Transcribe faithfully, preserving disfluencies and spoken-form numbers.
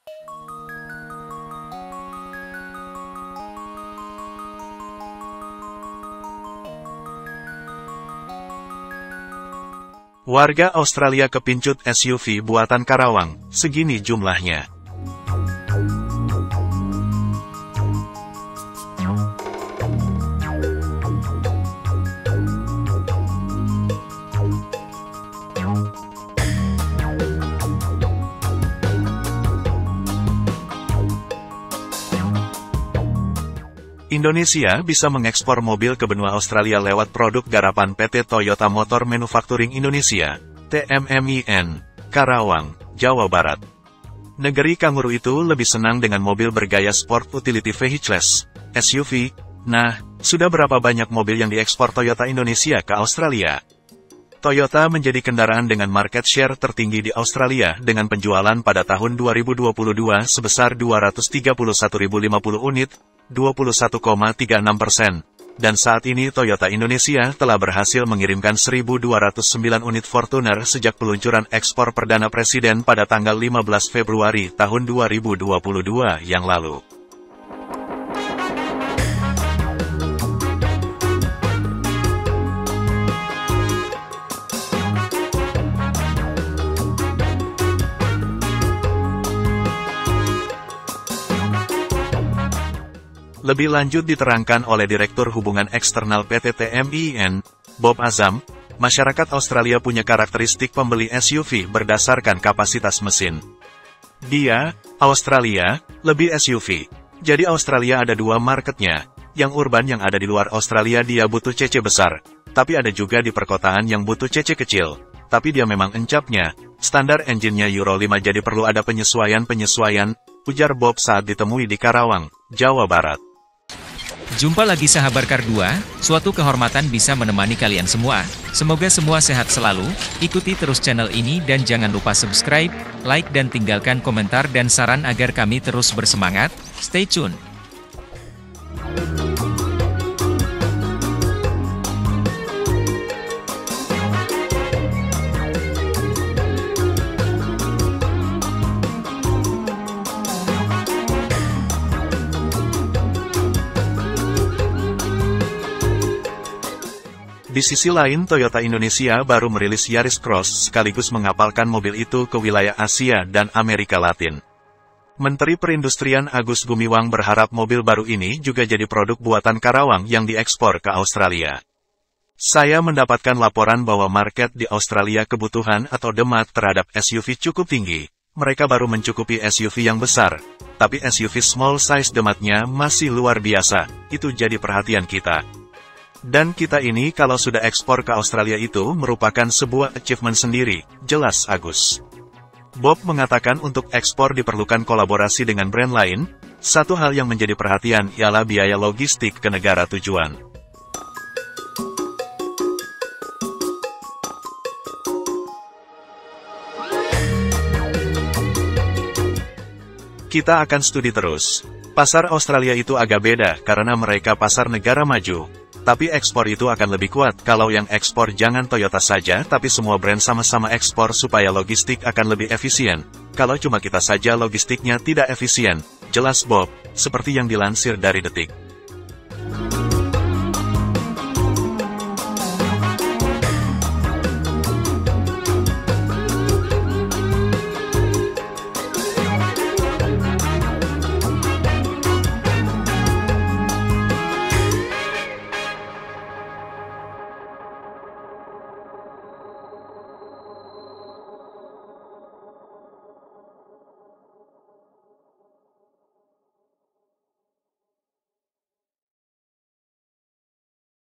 Warga Australia kepincut S U V buatan Karawang, segini jumlahnya. Indonesia bisa mengekspor mobil ke benua Australia lewat produk garapan P T Toyota Motor Manufacturing Indonesia, T M M I N, Karawang, Jawa Barat. Negeri kanguru itu lebih senang dengan mobil bergaya Sport Utility Vehicles, S U V. Nah, sudah berapa banyak mobil yang diekspor Toyota Indonesia ke Australia? Toyota menjadi kendaraan dengan market share tertinggi di Australia dengan penjualan pada tahun dua ribu dua puluh dua sebesar dua ratus tiga puluh satu ribu lima puluh unit, dua puluh satu koma tiga enam persen. Dan saat ini Toyota Indonesia telah berhasil mengirimkan seribu dua ratus sembilan unit Fortuner sejak peluncuran ekspor perdana Presiden pada tanggal lima belas Februari tahun dua ribu dua puluh dua yang lalu. Lebih lanjut diterangkan oleh Direktur Hubungan Eksternal P T T M I N, Bob Azam, masyarakat Australia punya karakteristik pembeli S U V berdasarkan kapasitas mesin. Dia, Australia, lebih S U V. Jadi Australia ada dua marketnya, yang urban yang ada di luar Australia dia butuh C C besar, tapi ada juga di perkotaan yang butuh C C kecil, tapi dia memang encapnya, standar engine-nya Euro lima jadi perlu ada penyesuaian-penyesuaian, ujar Bob saat ditemui di Karawang, Jawa Barat. Jumpa lagi sahabat Kar dua, suatu kehormatan bisa menemani kalian semua. Semoga semua sehat selalu, ikuti terus channel ini dan jangan lupa subscribe, like dan tinggalkan komentar dan saran agar kami terus bersemangat. Stay tune. Di sisi lain Toyota Indonesia baru merilis Yaris Cross sekaligus mengapalkan mobil itu ke wilayah Asia dan Amerika Latin. Menteri Perindustrian Agus Gumiwang berharap mobil baru ini juga jadi produk buatan Karawang yang diekspor ke Australia. Saya mendapatkan laporan bahwa market di Australia kebutuhan atau demand terhadap S U V cukup tinggi. Mereka baru mencukupi S U V yang besar, tapi S U V small size demand-nya masih luar biasa, itu jadi perhatian kita. Dan kita ini kalau sudah ekspor ke Australia itu merupakan sebuah achievement sendiri, jelas Agus. Bob mengatakan untuk ekspor diperlukan kolaborasi dengan brand lain, satu hal yang menjadi perhatian ialah biaya logistik ke negara tujuan. Kita akan studi terus. Pasar Australia itu agak beda karena mereka pasar negara maju. Tapi ekspor itu akan lebih kuat kalau yang ekspor jangan Toyota saja tapi semua brand sama-sama ekspor supaya logistik akan lebih efisien. Kalau cuma kita saja logistiknya tidak efisien, jelas Bob, seperti yang dilansir dari Detik.